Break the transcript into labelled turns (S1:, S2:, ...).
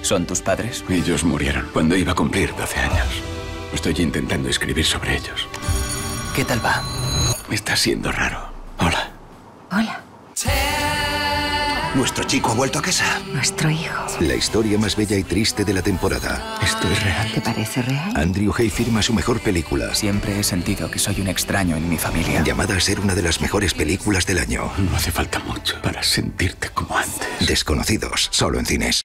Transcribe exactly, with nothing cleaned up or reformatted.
S1: ¿Son tus padres?
S2: Ellos murieron cuando iba a cumplir doce años. Estoy intentando escribir sobre ellos.
S1: ¿Qué tal va?
S2: Está siendo raro. Hola.
S3: Hola.
S4: Nuestro chico ha vuelto a casa.
S3: Nuestro hijo.
S5: La historia más bella y triste de la temporada.
S2: Esto es real.
S3: ¿Te parece real?
S5: Andrew Hay firma su mejor película,
S1: Siempre he sentido que soy un extraño en mi familia.
S5: llamada a ser una de las mejores películas del año.
S2: No hace falta mucho para sentirte como antes.
S5: Desconocidos, solo en cines.